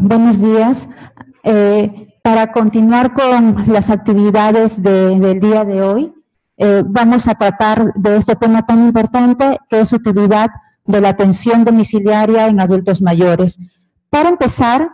Buenos días. Para continuar con las actividades del día de hoy, vamos a tratar de este tema tan importante que es utilidad de la atención domiciliaria en adultos mayores. Para empezar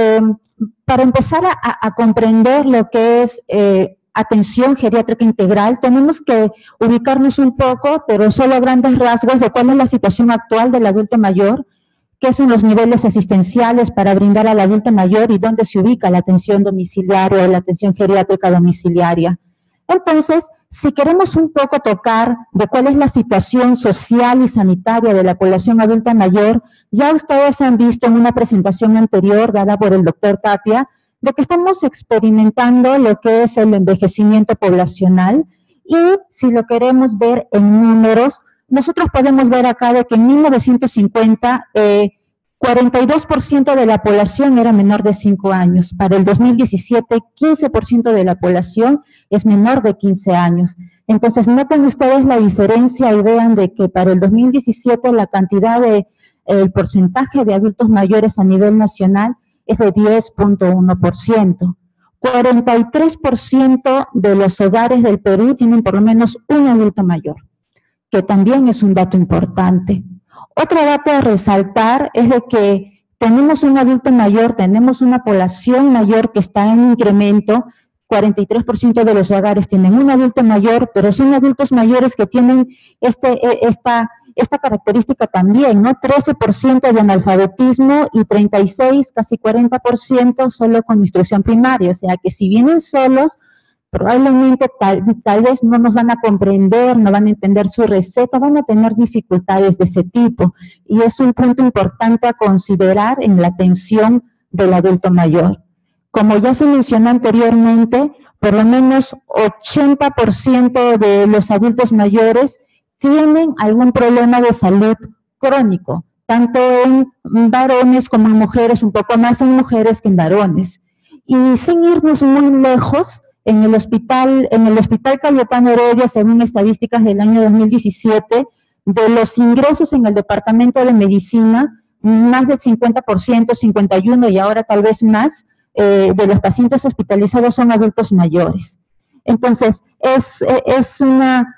a comprender lo que es atención geriátrica integral, tenemos que ubicarnos un poco, pero solo a grandes rasgos, de cuál es la situación actual del adulto mayor, qué son los niveles asistenciales para brindar al adulto mayor y dónde se ubica la atención domiciliaria o la atención geriátrica domiciliaria. Entonces, si queremos un poco tocar de cuál es la situación social y sanitaria de la población adulta mayor, ya ustedes han visto en una presentación anterior dada por el doctor Tapia, de que estamos experimentando lo que es el envejecimiento poblacional, y si lo queremos ver en números, nosotros podemos ver acá de que en 1950, 42% de la población era menor de 5 años. Para el 2017, 15% de la población es menor de 15 años. Entonces, noten ustedes la diferencia y vean de que para el 2017 la cantidad el porcentaje de adultos mayores a nivel nacional es de 10.1%. 43% de los hogares del Perú tienen por lo menos un adulto mayor, que también es un dato importante. Otro dato a resaltar es de que tenemos un adulto mayor, tenemos una población mayor que está en incremento. 43% de los hogares tienen un adulto mayor, pero son adultos mayores que tienen esta característica también, ¿no? 13% de analfabetismo y 36, casi 40% solo con instrucción primaria. O sea que si vienen solos, probablemente tal vez no nos van a comprender, no van a entender su receta, van a tener dificultades de ese tipo. Y es un punto importante a considerar en la atención del adulto mayor. Como ya se mencionó anteriormente, por lo menos 80% de los adultos mayores tienen algún problema de salud crónico, tanto en varones como en mujeres, un poco más en mujeres que en varones. Y sin irnos muy lejos, en el hospital Cayetano Heredia, según estadísticas del año 2017, de los ingresos en el departamento de medicina, más del 50%, 51% y ahora tal vez más, de los pacientes hospitalizados son adultos mayores. Entonces, es una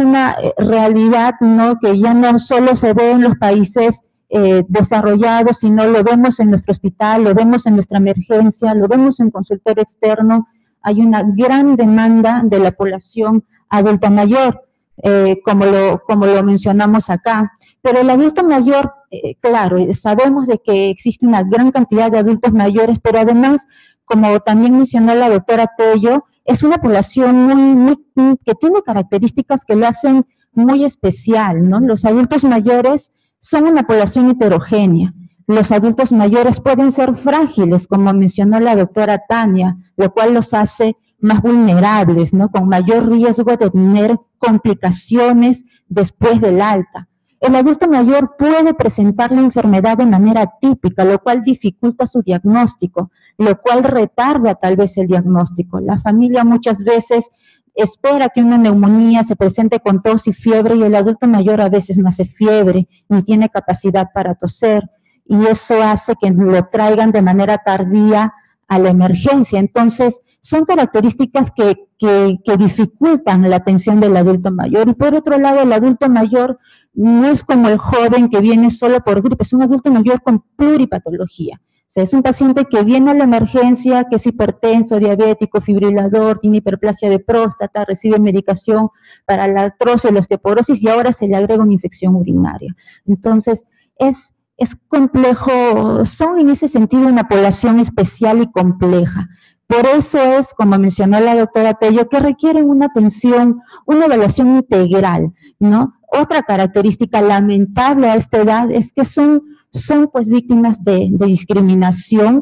realidad, ¿no?, que ya no solo se ve en los países desarrollados, sino lo vemos en nuestro hospital, lo vemos en nuestra emergencia, lo vemos en consultorio externo. Hay una gran demanda de la población adulta mayor, como lo mencionamos acá. Pero el adulto mayor, claro, sabemos de que existe una gran cantidad de adultos mayores, pero además, como también mencionó la doctora Tello, es una población que tiene características que lo hacen muy especial, ¿no? Los adultos mayores son una población heterogénea. Los adultos mayores pueden ser frágiles, como mencionó la doctora Tania, lo cual los hace más vulnerables, ¿no?, con mayor riesgo de tener complicaciones después del alta. El adulto mayor puede presentar la enfermedad de manera atípica, lo cual dificulta su diagnóstico, lo cual retarda tal vez el diagnóstico. La familia muchas veces espera que una neumonía se presente con tos y fiebre, y el adulto mayor a veces no hace fiebre, ni tiene capacidad para toser, y eso hace que lo traigan de manera tardía a la emergencia. Entonces, son características que dificultan la atención del adulto mayor. Y por otro lado, el adulto mayor no es como el joven que viene solo por gripe, es un adulto mayor con pluripatología. O sea, es un paciente que viene a la emergencia, que es hipertenso, diabético, fibrilador, tiene hiperplasia de próstata, recibe medicación para la artrosis, la osteoporosis, y ahora se le agrega una infección urinaria. Entonces, es complejo, son en ese sentido una población especial y compleja. Por eso es, como mencionó la doctora Tello, que requieren una atención, una evaluación integral, ¿no? Otra característica lamentable a esta edad es que son pues víctimas de discriminación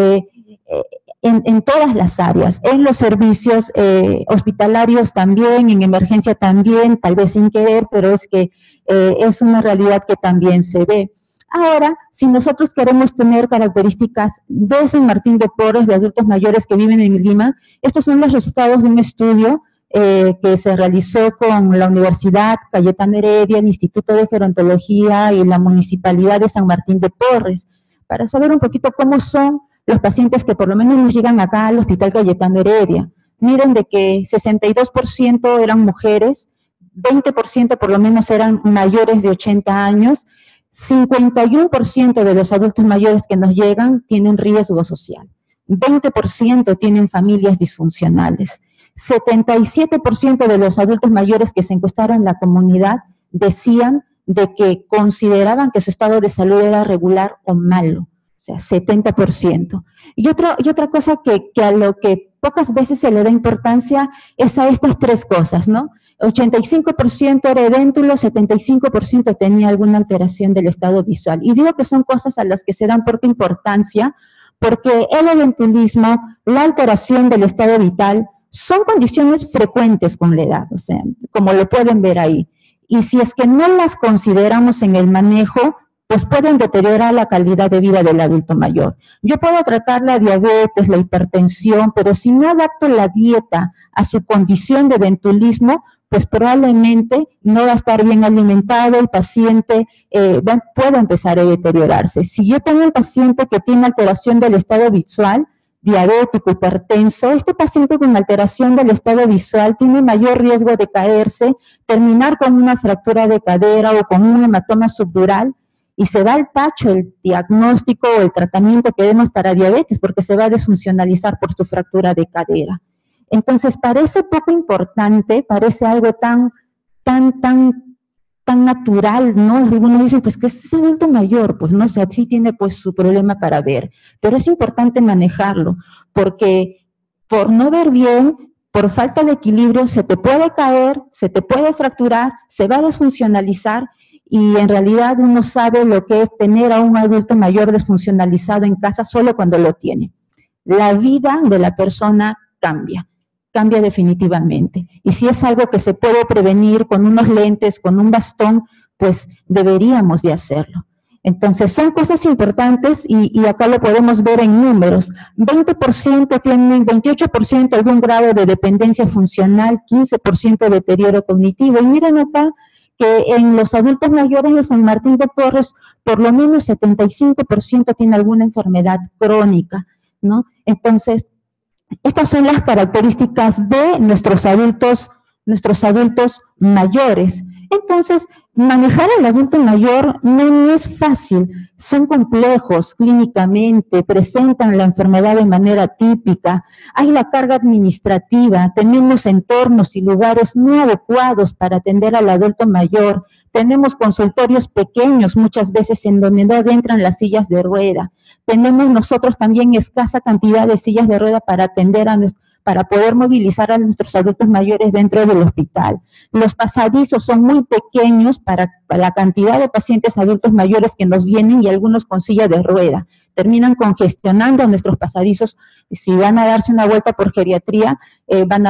en todas las áreas, en los servicios hospitalarios también, en emergencia también, tal vez sin querer, pero es que es una realidad que también se ve. Ahora, si nosotros queremos tener características de San Martín de Porres, de adultos mayores que viven en Lima, estos son los resultados de un estudio que se realizó con la Universidad Cayetano Heredia, el Instituto de Gerontología y la Municipalidad de San Martín de Porres, para saber un poquito cómo son los pacientes que por lo menos nos llegan acá al Hospital Cayetano Heredia. Miren de que 62% eran mujeres, 20% por lo menos eran mayores de 80 años, 51% de los adultos mayores que nos llegan tienen riesgo social, 20% tienen familias disfuncionales, 77% de los adultos mayores que se encuestaron en la comunidad decían de que consideraban que su estado de salud era regular o malo, o sea, 70%. Y otra cosa que a lo que pocas veces se le da importancia es a estas tres cosas, ¿no? 85% era edéntulo, 75% tenía alguna alteración del estado visual. Y digo que son cosas a las que se dan poca importancia, porque el edentulismo, la alteración del estado vital, son condiciones frecuentes con la edad, o sea, como lo pueden ver ahí. Y si es que no las consideramos en el manejo, pues pueden deteriorar la calidad de vida del adulto mayor. Yo puedo tratar la diabetes, la hipertensión, pero si no adapto la dieta a su condición de edentulismo, pues probablemente no va a estar bien alimentado, el paciente puede empezar a deteriorarse. Si yo tengo un paciente que tiene alteración del estado visual, diabético, hipertenso, este paciente con alteración del estado visual tiene mayor riesgo de caerse, terminar con una fractura de cadera o con un hematoma subdural, y se va al tacho el diagnóstico o el tratamiento que demos para diabetes, porque se va a desfuncionalizar por su fractura de cadera. Entonces, parece poco importante, parece algo tan natural, ¿no? Algunos dicen, pues que es adulto mayor, pues no sé, sí tiene pues su problema para ver, pero es importante manejarlo, porque por no ver bien, por falta de equilibrio, se te puede caer, se te puede fracturar, se va a desfuncionalizar, y en realidad uno sabe lo que es tener a un adulto mayor desfuncionalizado en casa solo cuando lo tiene. La vida de la persona cambia definitivamente. Y si es algo que se puede prevenir con unos lentes, con un bastón, pues deberíamos de hacerlo. Entonces, son cosas importantes y acá lo podemos ver en números. 20% tienen, 28% algún grado de dependencia funcional, 15% deterioro cognitivo. Y miren acá que en los adultos mayores de San Martín de Porres, por lo menos 75% tiene alguna enfermedad crónica, ¿no? Entonces, estas son las características de nuestros adultos mayores. Entonces, manejar al adulto mayor no es fácil, son complejos clínicamente, presentan la enfermedad de manera típica, hay la carga administrativa, tenemos entornos y lugares no adecuados para atender al adulto mayor, tenemos consultorios pequeños muchas veces en donde no entran las sillas de rueda, tenemos nosotros también escasa cantidad de sillas de rueda para atender para poder movilizar a nuestros adultos mayores dentro del hospital. Los pasadizos son muy pequeños para la cantidad de pacientes adultos mayores que nos vienen y algunos con silla de rueda. Terminan congestionando nuestros pasadizos. Si van a darse una vuelta por geriatría, van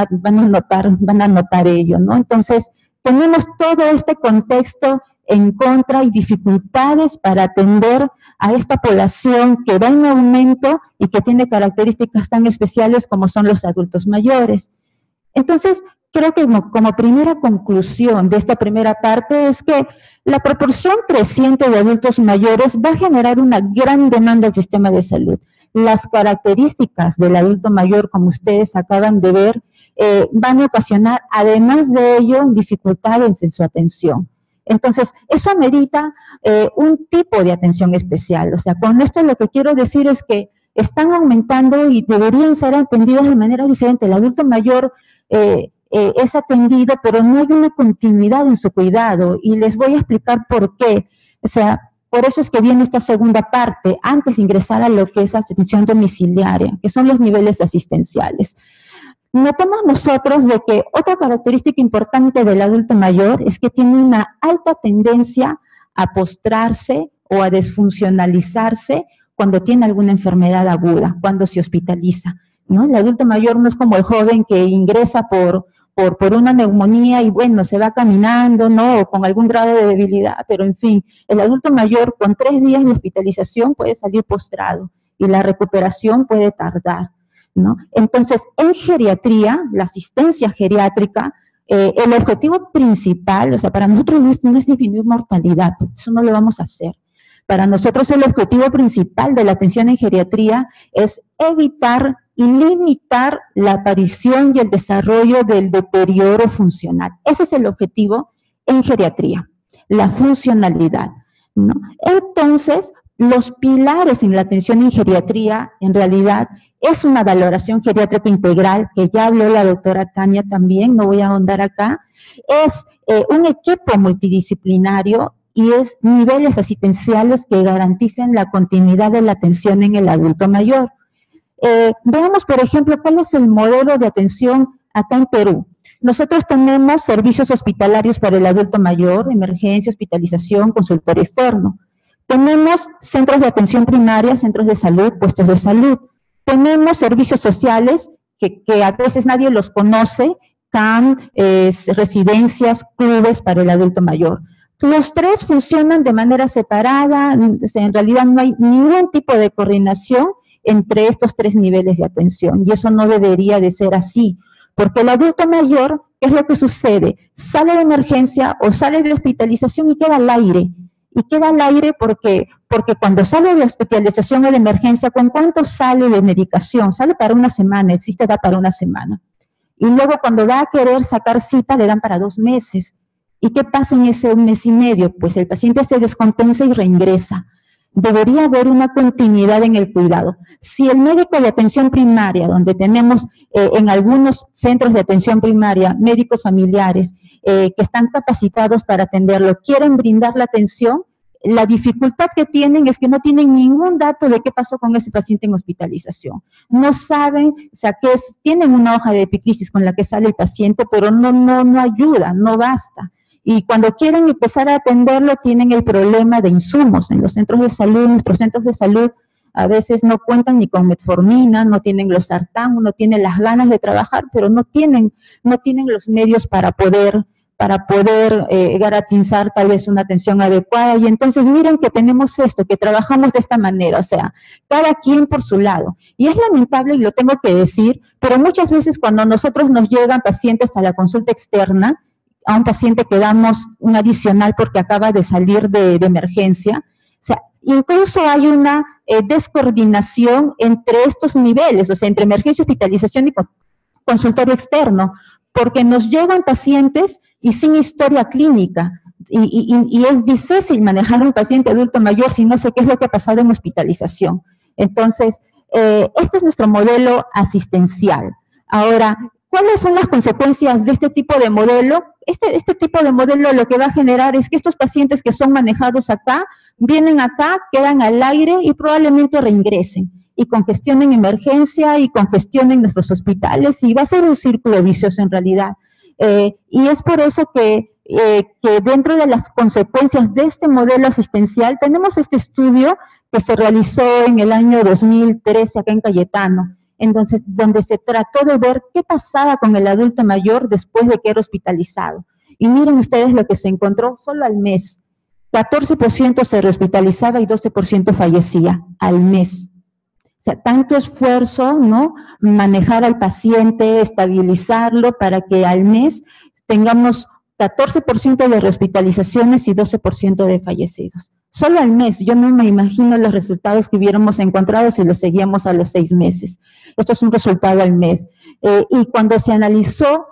a notar ello, ¿no? Entonces, tenemos todo este contexto en contra y dificultades para atender a esta población que va en aumento y que tiene características tan especiales como son los adultos mayores. Entonces, creo que como primera conclusión de esta primera parte es que la proporción creciente de adultos mayores va a generar una gran demanda al sistema de salud. Las características del adulto mayor, como ustedes acaban de ver, van a ocasionar, además de ello, dificultades en su atención. Entonces, eso amerita un tipo de atención especial. O sea, con esto lo que quiero decir es que están aumentando y deberían ser atendidos de manera diferente. El adulto mayor es atendido, pero no hay una continuidad en su cuidado. Y les voy a explicar por qué. O sea, por eso es que viene esta segunda parte, antes de ingresar a lo que es atención domiciliaria, que son los niveles asistenciales. Notamos nosotros de que otra característica importante del adulto mayor es que tiene una alta tendencia a postrarse o a desfuncionalizarse cuando tiene alguna enfermedad aguda, cuando se hospitaliza, ¿no? El adulto mayor no es como el joven que ingresa por una neumonía y bueno, se va caminando, ¿no? O con algún grado de debilidad, pero en fin, el adulto mayor con 3 días de hospitalización puede salir postrado y la recuperación puede tardar, ¿no? Entonces, en geriatría, la asistencia geriátrica, el objetivo principal, o sea, para nosotros no es disminuir mortalidad, eso no lo vamos a hacer, Para nosotros el objetivo principal de la atención en geriatría es evitar y limitar la aparición y el desarrollo del deterioro funcional. Ese es el objetivo en geriatría, la funcionalidad, ¿no? Entonces, los pilares en la atención en geriatría, en realidad, es una valoración geriátrica integral, que ya habló la doctora Tania también, no voy a ahondar acá, es un equipo multidisciplinario y es niveles asistenciales que garanticen la continuidad de la atención en el adulto mayor. Veamos, por ejemplo, cuál es el modelo de atención acá en Perú. Nosotros tenemos servicios hospitalarios para el adulto mayor, emergencia, hospitalización, consultorio externo. Tenemos centros de atención primaria, centros de salud, puestos de salud. Tenemos servicios sociales que a veces nadie los conoce, CAM, residencias, clubes para el adulto mayor. Los tres funcionan de manera separada, en realidad no hay ningún tipo de coordinación entre estos tres niveles de atención, y eso no debería de ser así, porque el adulto mayor, ¿qué es lo que sucede? Sale de emergencia o sale de hospitalización y queda al aire. Y queda al aire porque cuando sale de hospitalización o de emergencia, ¿con cuánto sale de medicación? Sale para una semana, existe da para una semana. Y luego cuando va a querer sacar cita, le dan para 2 meses. ¿Y qué pasa en ese 1 mes y medio? Pues el paciente se descompensa y reingresa. Debería haber una continuidad en el cuidado. Si el médico de atención primaria, donde tenemos en algunos centros de atención primaria médicos familiares que están capacitados para atenderlo, quieren brindar la atención, la dificultad que tienen es que no tienen ningún dato de qué pasó con ese paciente en hospitalización. No saben, o sea, tienen una hoja de epicrisis con la que sale el paciente, pero no ayuda, no basta. Y cuando quieren empezar a atenderlo, tienen el problema de insumos. En los centros de salud, nuestros centros de salud, a veces no cuentan ni con metformina, no tienen los sartán, no tienen las ganas de trabajar, pero no tienen los medios para poder garantizar tal vez una atención adecuada. Y entonces miren que tenemos esto, que trabajamos de esta manera, o sea, cada quien por su lado. Y es lamentable, y lo tengo que decir, pero muchas veces cuando nosotros nos llegan pacientes a la consulta externa, a un paciente que damos un adicional porque acaba de salir de emergencia, o sea, incluso hay una descoordinación entre estos niveles, o sea, entre emergencia, hospitalización y consultorio externo, porque nos llegan pacientes y sin historia clínica, y es difícil manejar un paciente adulto mayor si no sé qué es lo que ha pasado en hospitalización. Entonces, este es nuestro modelo asistencial. Ahora, ¿cuáles son las consecuencias de este tipo de modelo? Este tipo de modelo lo que va a generar es que estos pacientes que son manejados acá, vienen acá, quedan al aire y probablemente reingresen, y congestionen emergencia y congestionen nuestros hospitales, y va a ser un círculo vicioso en realidad. Y es por eso que dentro de las consecuencias de este modelo asistencial, tenemos este estudio que se realizó en el año 2013 acá en Cayetano, entonces, donde se trató de ver qué pasaba con el adulto mayor después de que era hospitalizado. Y miren ustedes lo que se encontró solo al mes. 14% se rehospitalizaba y 12% fallecía al mes. O sea, tanto esfuerzo, ¿no? Manejar al paciente, estabilizarlo para que al mes tengamos 14% de rehospitalizaciones y 12% de fallecidos. Solo al mes, yo no me imagino los resultados que hubiéramos encontrado si los seguíamos a los 6 meses. Esto es un resultado al mes. Y cuando se analizó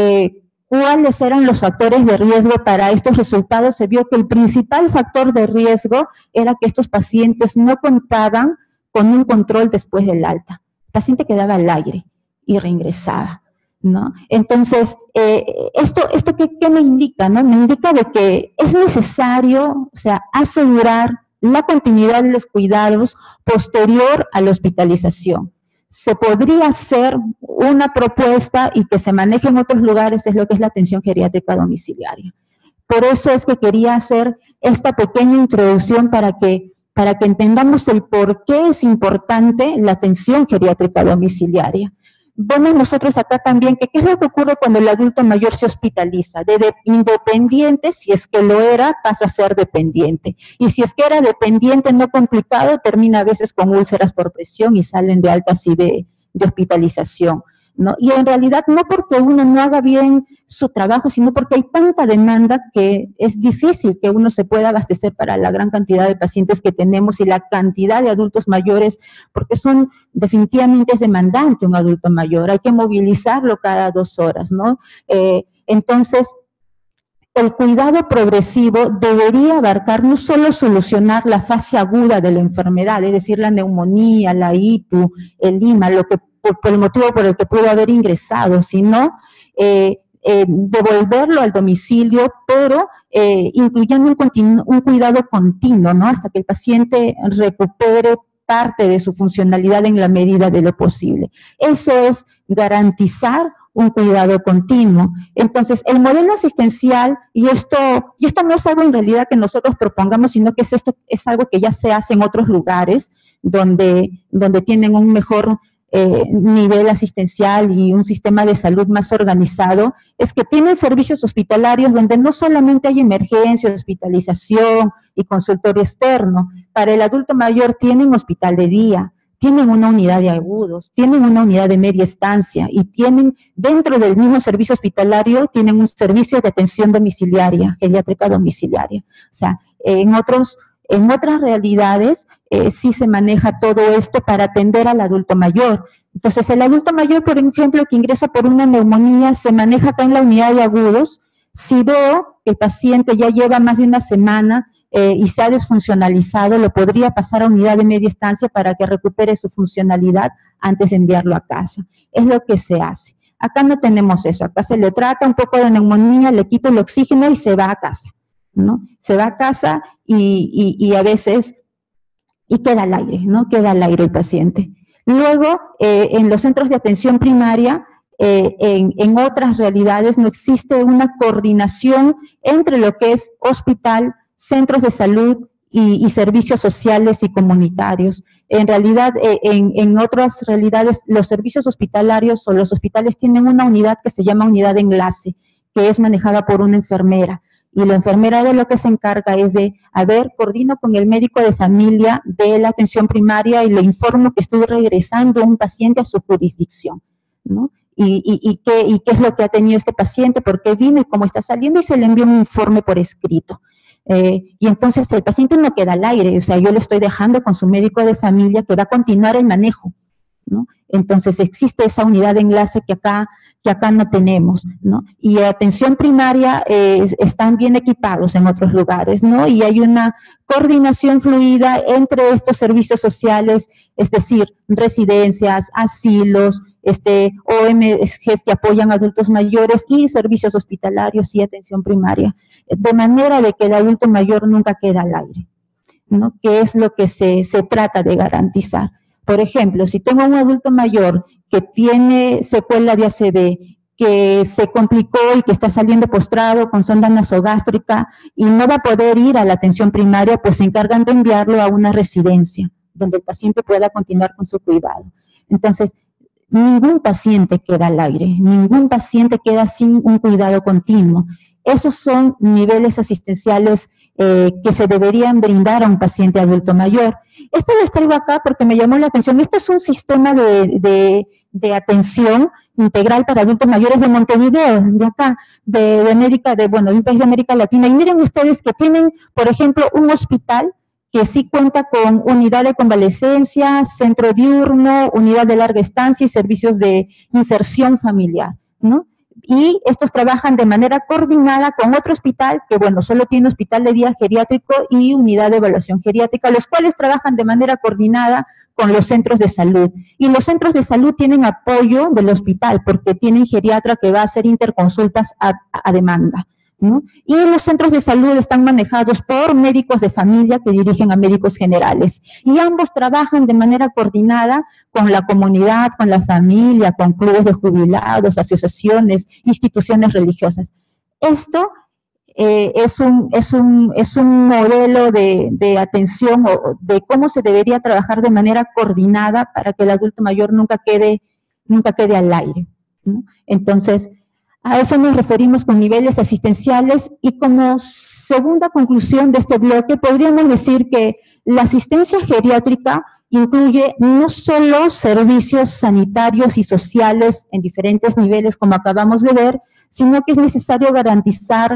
cuáles eran los factores de riesgo para estos resultados, se vio que el principal factor de riesgo era que estos pacientes no contaban con un control después del alta. El paciente quedaba al aire y reingresaba, ¿no? Entonces, ¿esto qué me indica, no? Me indica de que es necesario, o sea, asegurar la continuidad de los cuidados posterior a la hospitalización. Se podría hacer una propuesta y que se maneje en otros lugares, es lo que es la atención geriátrica domiciliaria. Por eso es que quería hacer esta pequeña introducción para que entendamos el por qué es importante la atención geriátrica domiciliaria. Vemos nosotros acá también que qué es lo que ocurre cuando el adulto mayor se hospitaliza. De independiente, si es que lo era, pasa a ser dependiente. Y si es que era dependiente no complicado, termina a veces con úlceras por presión y salen de alta así de hospitalización. ¿no? Y en realidad no porque uno no haga bien su trabajo, sino porque hay tanta demanda que es difícil que uno se pueda abastecer para la gran cantidad de pacientes que tenemos y la cantidad de adultos mayores, porque definitivamente es demandante un adulto mayor, hay que movilizarlo cada 2 horas, ¿no? Entonces, el cuidado progresivo debería abarcar no solo solucionar la fase aguda de la enfermedad, es decir, la neumonía, la ITU, el IMA, por el motivo por el que pudo haber ingresado, sino devolverlo al domicilio, pero incluyendo un cuidado continuo, ¿no? Hasta que el paciente recupere parte de su funcionalidad en la medida de lo posible. Eso es garantizar un cuidado continuo. Entonces, el modelo asistencial, y esto no es algo en realidad que nosotros propongamos, sino que es algo que ya se hace en otros lugares, donde tienen un mejor nivel asistencial y un sistema de salud más organizado, es que tienen servicios hospitalarios donde no solamente hay emergencia, hospitalización y consultorio externo. Para el adulto mayor tienen hospital de día, tienen una unidad de agudos, tienen una unidad de media estancia y tienen, dentro del mismo servicio hospitalario, tienen un servicio de atención domiciliaria, geriátrica domiciliaria. O sea, en otras realidades sí se maneja todo esto para atender al adulto mayor. Entonces, el adulto mayor, por ejemplo, que ingresa por una neumonía, se maneja acá en la unidad de agudos. Si veo que el paciente ya lleva más de una semana y se ha desfuncionalizado, lo podría pasar a unidad de media estancia para que recupere su funcionalidad antes de enviarlo a casa. Es lo que se hace. Acá no tenemos eso, acá se le trata un poco de neumonía, le quito el oxígeno y se va a casa, ¿no? Se va a casa y a veces, y queda al aire, ¿no? Queda al aire el paciente. Luego, en los centros de atención primaria, en otras realidades no existe una coordinación entre lo que es hospital, centros de salud y servicios sociales y comunitarios. En realidad, en otras realidades, los servicios hospitalarios o los hospitales tienen una unidad que se llama unidad de enlace, que es manejada por una enfermera. Y la enfermera de lo que se encarga es de, coordino con el médico de familia de la atención primaria y le informo que estoy regresando un paciente a su jurisdicción, ¿no? Y qué es lo que ha tenido este paciente, por qué vino y cómo está saliendo, y se le envía un informe por escrito. Y entonces el paciente no queda al aire, o sea, yo le estoy dejando con su médico de familia que va a continuar el manejo, ¿no? Entonces existe esa unidad de enlace que acá no tenemos, ¿no? Y atención primaria están bien equipados en otros lugares, ¿no? Y hay una coordinación fluida entre estos servicios sociales, es decir, residencias, asilos, OMGs que apoyan a adultos mayores y servicios hospitalarios y atención primaria, de manera de que el adulto mayor nunca queda al aire, ¿no? Que es lo que se trata de garantizar. Por ejemplo, si tengo un adulto mayor que tiene secuela de ACV, que se complicó y que está saliendo postrado con sonda nasogástrica y no va a poder ir a la atención primaria, pues se encargan de enviarlo a una residencia donde el paciente pueda continuar con su cuidado. Entonces, ningún paciente queda al aire, ningún paciente queda sin un cuidado continuo. Esos son niveles asistenciales que se deberían brindar a un paciente adulto mayor. Esto les traigo acá porque me llamó la atención. Este es un sistema de atención integral para adultos mayores de Montevideo, de acá, de América, de un país de América Latina. Y miren ustedes que tienen, por ejemplo, un hospital que sí cuenta con unidad de convalecencia, centro diurno, unidad de larga estancia y servicios de inserción familiar, ¿no? Y estos trabajan de manera coordinada con otro hospital que, solo tiene hospital de día geriátrico y unidad de evaluación geriátrica, los cuales trabajan de manera coordinada con los centros de salud. Y los centros de salud tienen apoyo del hospital porque tienen geriatra que va a hacer interconsultas a demanda, ¿no? Y los centros de salud están manejados por médicos de familia que dirigen a médicos generales. Y ambos trabajan de manera coordinada con la comunidad, con la familia, con clubes de jubilados, asociaciones, instituciones religiosas. Esto es un modelo de atención o de cómo se debería trabajar de manera coordinada para que el adulto mayor nunca quede al aire, ¿no? Entonces, a eso nos referimos con niveles asistenciales y como segunda conclusión de este bloque podríamos decir que la asistencia geriátrica incluye no solo servicios sanitarios y sociales en diferentes niveles, como acabamos de ver, sino que es necesario garantizar,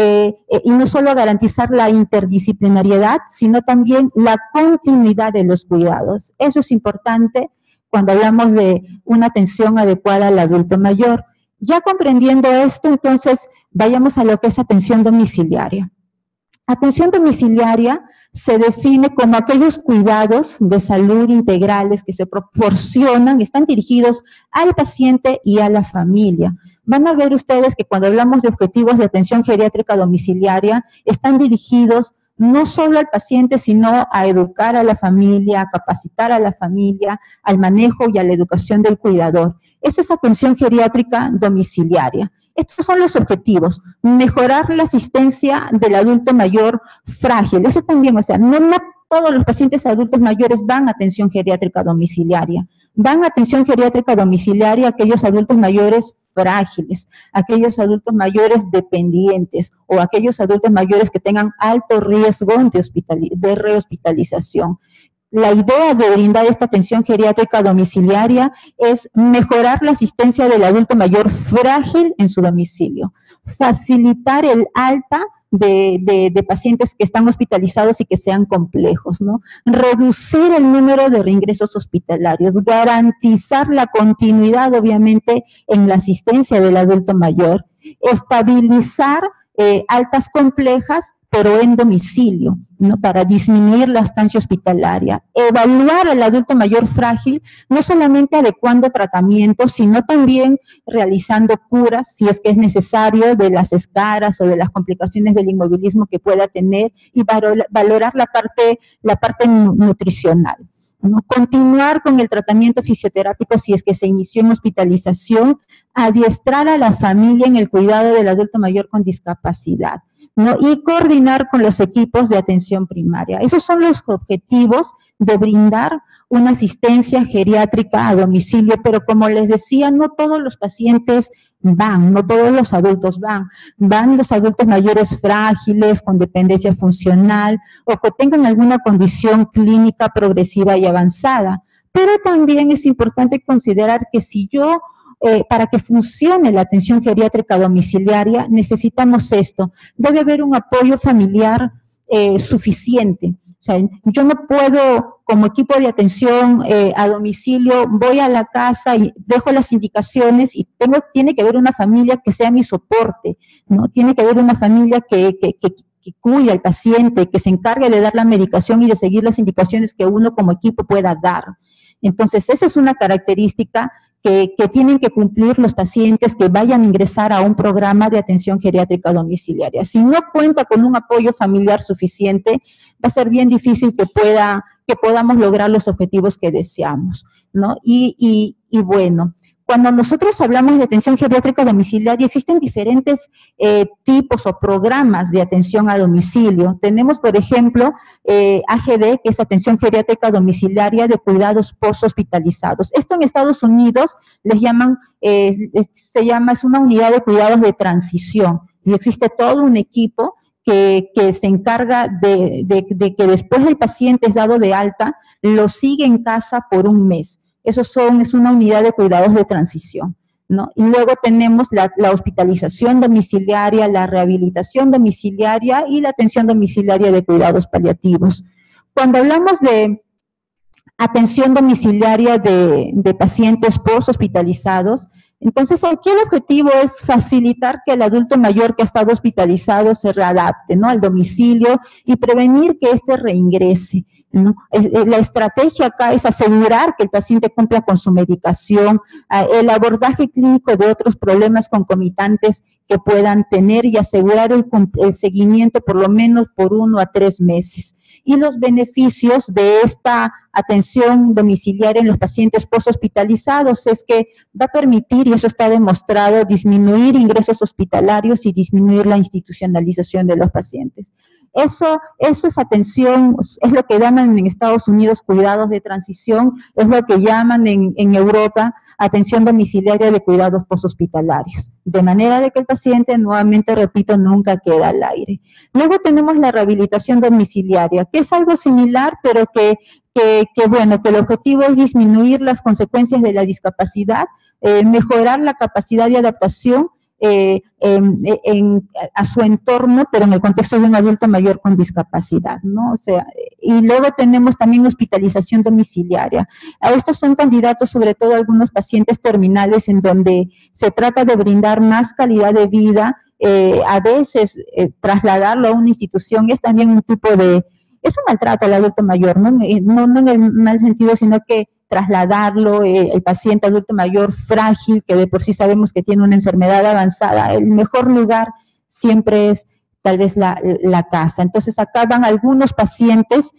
y no solo garantizar la interdisciplinariedad, sino también la continuidad de los cuidados. Eso es importante cuando hablamos de una atención adecuada al adulto mayor. Ya comprendiendo esto, entonces, vayamos a lo que es atención domiciliaria. Atención domiciliaria se define como aquellos cuidados de salud integrales que se proporcionan, están dirigidos al paciente y a la familia. Van a ver ustedes que cuando hablamos de objetivos de atención geriátrica domiciliaria, están dirigidos no solo al paciente, sino a educar a la familia, a capacitar a la familia, al manejo y a la educación del cuidador. Esa es atención geriátrica domiciliaria. Estos son los objetivos: mejorar la asistencia del adulto mayor frágil. Eso también, o sea, no todos los pacientes adultos mayores van a atención geriátrica domiciliaria. Van a atención geriátrica domiciliaria aquellos adultos mayores frágiles, aquellos adultos mayores dependientes o aquellos adultos mayores que tengan alto riesgo de rehospitalización. La idea de brindar esta atención geriátrica domiciliaria es mejorar la asistencia del adulto mayor frágil en su domicilio, facilitar el alta de pacientes que están hospitalizados y que sean complejos, ¿no? Reducir el número de reingresos hospitalarios, garantizar la continuidad, obviamente, en la asistencia del adulto mayor, estabilizar altas complejas, pero en domicilio, ¿no? Para disminuir la estancia hospitalaria, evaluar al adulto mayor frágil, no solamente adecuando tratamientos, sino también realizando curas, si es que es necesario, de las escaras o de las complicaciones del inmovilismo que pueda tener, y valorar la parte nutricional, ¿no? Continuar con el tratamiento fisioterápico si es que se inició en hospitalización, adiestrar a la familia en el cuidado del adulto mayor con discapacidad, ¿no? Y coordinar con los equipos de atención primaria. Esos son los objetivos de brindar una asistencia geriátrica a domicilio, pero como les decía, no todos los pacientes van, no todos los adultos van los adultos mayores frágiles, con dependencia funcional, o que tengan alguna condición clínica progresiva y avanzada. Pero también es importante considerar que si para que funcione la atención geriátrica domiciliaria, necesitamos esto: debe haber un apoyo familiar suficiente. O sea, yo no puedo, como equipo de atención a domicilio, voy a la casa y dejo las indicaciones y tiene que haber una familia que sea mi soporte, ¿no? Tiene que haber una familia que cuide al paciente, que se encargue de dar la medicación y de seguir las indicaciones que uno como equipo pueda dar. Entonces, esa es una característica que tienen que cumplir los pacientes que vayan a ingresar a un programa de atención geriátrica domiciliaria. Si no cuenta con un apoyo familiar suficiente, va a ser bien difícil que podamos lograr los objetivos que deseamos, ¿no? Y bueno, cuando nosotros hablamos de atención geriátrica domiciliaria, existen diferentes tipos o programas de atención a domicilio. Tenemos, por ejemplo, AGD, que es atención geriátrica domiciliaria de cuidados post-hospitalizados. Esto en Estados Unidos les llaman, es una unidad de cuidados de transición, y existe todo un equipo que se encarga de que después el paciente es dado de alta, lo sigue en casa por un mes. Es una unidad de cuidados de transición, ¿no? Y luego tenemos la hospitalización domiciliaria, la rehabilitación domiciliaria y la atención domiciliaria de cuidados paliativos. Cuando hablamos de atención domiciliaria de pacientes post-hospitalizados, entonces aquí el objetivo es facilitar que el adulto mayor que ha estado hospitalizado se readapte, ¿no?, al domicilio y prevenir que éste reingrese, ¿no? La estrategia acá es asegurar que el paciente cumpla con su medicación, el abordaje clínico de otros problemas concomitantes que puedan tener y asegurar el seguimiento por lo menos por 1 a 3 meses. Y los beneficios de esta atención domiciliaria en los pacientes posthospitalizados es que va a permitir, y eso está demostrado, disminuir ingresos hospitalarios y disminuir la institucionalización de los pacientes. Eso es atención, es lo que llaman en Estados Unidos cuidados de transición, es lo que llaman en Europa atención domiciliaria de cuidados posthospitalarios, de manera de que el paciente, nuevamente repito, nunca queda al aire. Luego tenemos la rehabilitación domiciliaria, que es algo similar, pero que bueno, que el objetivo es disminuir las consecuencias de la discapacidad, mejorar la capacidad de adaptación a su entorno, pero en el contexto de un adulto mayor con discapacidad, ¿no? O sea, y luego tenemos también hospitalización domiciliaria. A estos son candidatos sobre todo algunos pacientes terminales en donde se trata de brindar más calidad de vida, a veces trasladarlo a una institución es también un tipo de, es un maltrato al adulto mayor, no en el mal sentido, sino que trasladarlo, el paciente adulto mayor frágil, que de por sí sabemos que tiene una enfermedad avanzada, el mejor lugar siempre es tal vez la casa. Entonces acá van algunos pacientes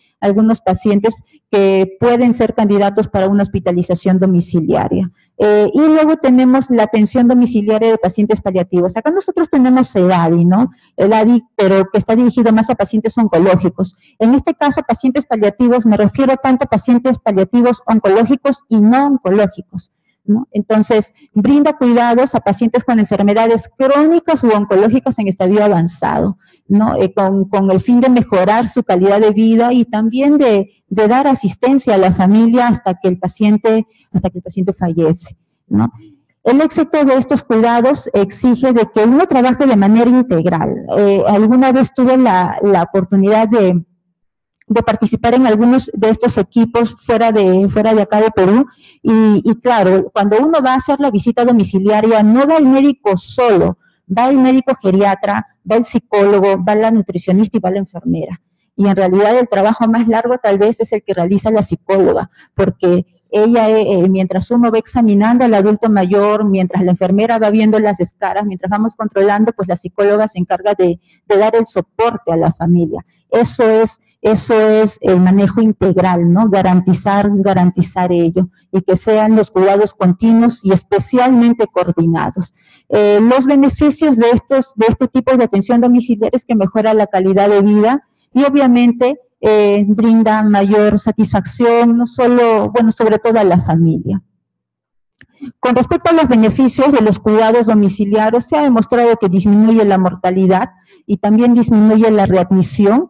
que pueden ser candidatos para una hospitalización domiciliaria. Y luego tenemos la atención domiciliaria de pacientes paliativos. Acá nosotros tenemos EDADI, ¿no? EDADI, pero que está dirigido más a pacientes oncológicos. En este caso, pacientes paliativos, me refiero tanto a pacientes paliativos oncológicos y no oncológicos, ¿no? Entonces, brinda cuidados a pacientes con enfermedades crónicas u oncológicas en estadio avanzado, ¿no? Con el fin de mejorar su calidad de vida y también de dar asistencia a la familia hasta que el paciente fallece, ¿no? El éxito de estos cuidados exige de que uno trabaje de manera integral. Alguna vez tuve la oportunidad de participar en algunos de estos equipos fuera de acá de Perú, y claro, cuando uno va a hacer la visita domiciliaria, no va el médico solo, va el médico geriatra, va el psicólogo, va la nutricionista y va la enfermera. Y en realidad el trabajo más largo tal vez es el que realiza la psicóloga, porque ella, mientras uno va examinando al adulto mayor, mientras la enfermera va viendo las escaras, mientras vamos controlando, pues la psicóloga se encarga de dar el soporte a la familia. Eso es el manejo integral, ¿no? Garantizar ello y que sean los cuidados continuos y especialmente coordinados. Los beneficios de este tipo de atención domiciliaria es que mejora la calidad de vida y obviamente brinda mayor satisfacción, no solo, bueno, sobre todo a la familia. Con respecto a los beneficios de los cuidados domiciliarios, se ha demostrado que disminuye la mortalidad y también disminuye la readmisión.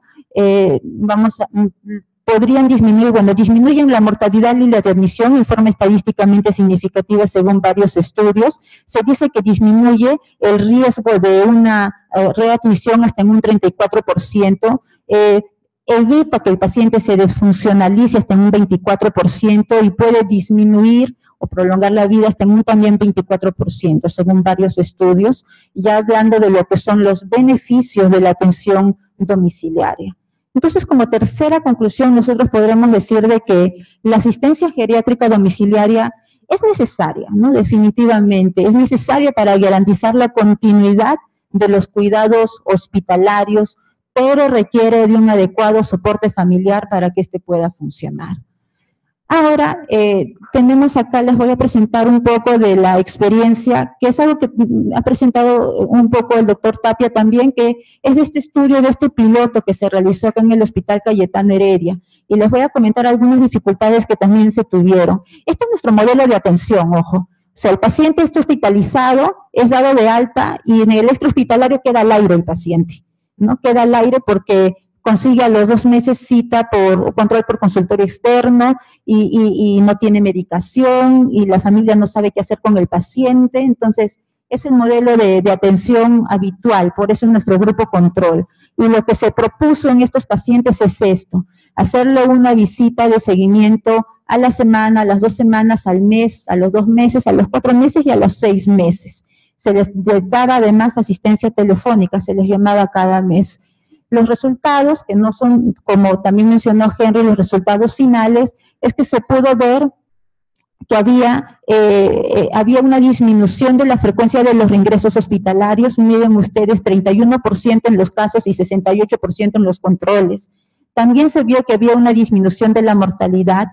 Podrían disminuir, bueno, disminuyen la mortalidad y la readmisión en forma estadísticamente significativa según varios estudios. Se dice que disminuye el riesgo de una readmisión hasta en un 34%, evita que el paciente se desfuncionalice hasta en un 24% y puede disminuir o prolongar la vida hasta en un también 24%, según varios estudios, ya hablando de lo que son los beneficios de la atención domiciliaria. Entonces, como tercera conclusión, nosotros podremos decir de que la asistencia geriátrica domiciliaria es necesaria, ¿no? Definitivamente, es necesaria para garantizar la continuidad de los cuidados hospitalarios, pero requiere de un adecuado soporte familiar para que éste pueda funcionar. Ahora, tenemos acá, les voy a presentar un poco de la experiencia, que es algo que ha presentado un poco el doctor Tapia también, que es de este estudio, de este piloto que se realizó acá en el Hospital Cayetano Heredia. Y les voy a comentar algunas dificultades que también se tuvieron. Este es nuestro modelo de atención, ojo. O sea, el paciente está hospitalizado, es dado de alta y en el extrahospitalario queda al aire el paciente, ¿no? Queda al aire porque consigue a los 2 meses cita por control por consultorio externo y no tiene medicación y la familia no sabe qué hacer con el paciente. Entonces, es el modelo de atención habitual, por eso es nuestro grupo control. Y lo que se propuso en estos pacientes es esto, hacerle una visita de seguimiento a la semana, a las 2 semanas, al mes, a los 2 meses, a los 4 meses y a los 6 meses. Se les daba además asistencia telefónica, se les llamaba cada mes. Los resultados, que no son, como también mencionó Henry, los resultados finales, es que se pudo ver que había una disminución de la frecuencia de los reingresos hospitalarios. Miren ustedes, 31% en los casos y 68% en los controles. También se vio que había una disminución de la mortalidad,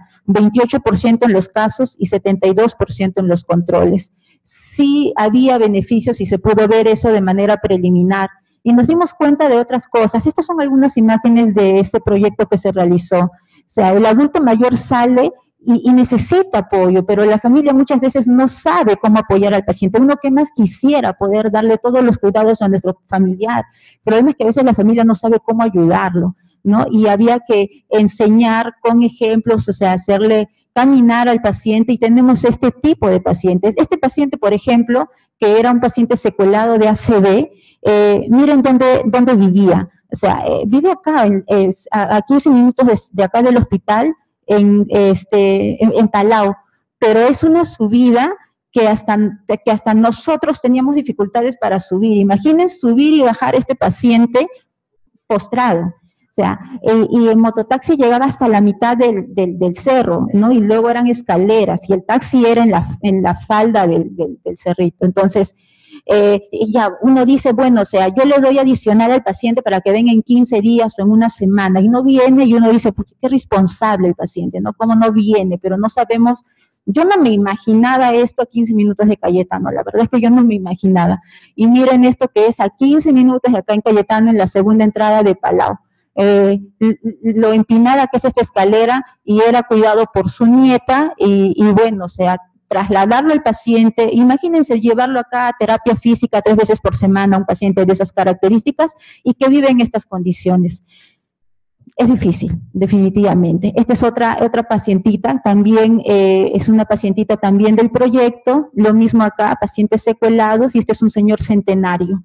28% en los casos y 72% en los controles. Sí había beneficios y se pudo ver eso de manera preliminar. Y nos dimos cuenta de otras cosas. Estas son algunas imágenes de ese proyecto que se realizó. O sea, el adulto mayor sale y necesita apoyo, pero la familia muchas veces no sabe cómo apoyar al paciente. Uno que más quisiera poder darle todos los cuidados a nuestro familiar. El problema es que a veces la familia no sabe cómo ayudarlo, ¿no? Y había que enseñar con ejemplos, o sea, hacerle caminar al paciente, y tenemos este tipo de pacientes. Este paciente, por ejemplo, que era un paciente secuelado de ACV, miren dónde vivía. O sea, vive acá, a 15 minutos de acá del hospital, en Palau, pero es una subida que hasta nosotros teníamos dificultades para subir. Imaginen subir y bajar este paciente postrado. O sea, y el mototaxi llegaba hasta la mitad del cerro, ¿no? Y luego eran escaleras, y el taxi era en la falda del cerrito. Entonces, ya uno dice, bueno, o sea, yo le doy adicional al paciente para que venga en 15 días o en una semana, y no viene, y uno dice, qué responsable el paciente, ¿no? ¿Cómo no viene? Pero no sabemos. Yo no me imaginaba esto a 15 minutos de Cayetano, la verdad es que yo no me imaginaba. Y miren esto que es a 15 minutos de acá en Cayetano, en la segunda entrada de Palau. Lo empinada que es esta escalera, y era cuidado por su nieta, y bueno, o sea, trasladarlo al paciente, imagínense llevarlo acá a terapia física 3 veces por semana, a un paciente de esas características y que vive en estas condiciones. Es difícil, definitivamente. Esta es otra pacientita, también es una pacientita también del proyecto, lo mismo acá, pacientes secuelados, y este es un señor centenario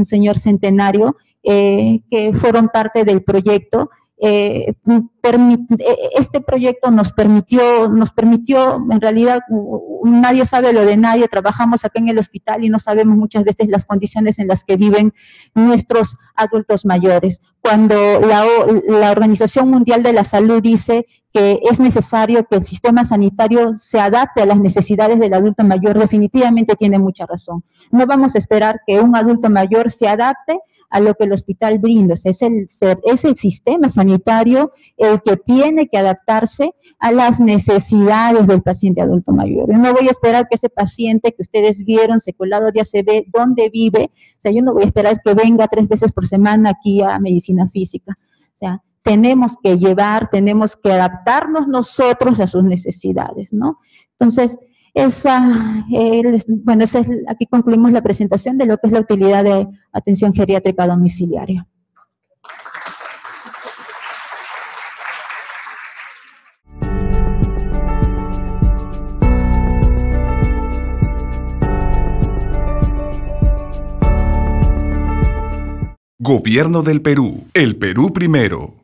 que fueron parte del proyecto. Este proyecto nos permitió, en realidad nadie sabe lo de nadie, trabajamos acá en el hospital y no sabemos muchas veces las condiciones en las que viven nuestros adultos mayores. Cuando la Organización Mundial de la Salud dice que es necesario que el sistema sanitario se adapte a las necesidades del adulto mayor, definitivamente tiene mucha razón. No vamos a esperar que un adulto mayor se adapte a lo que el hospital brinda. Es el sistema sanitario el que tiene que adaptarse a las necesidades del paciente adulto mayor. Yo no voy a esperar que ese paciente que ustedes vieron, secuelado de ACV, ¿dónde vive? O sea, yo no voy a esperar que venga 3 veces por semana aquí a medicina física. O sea, tenemos que adaptarnos nosotros a sus necesidades, ¿no? Entonces, aquí concluimos la presentación de lo que es la utilidad de atención geriátrica domiciliaria. Gobierno del Perú. El Perú primero.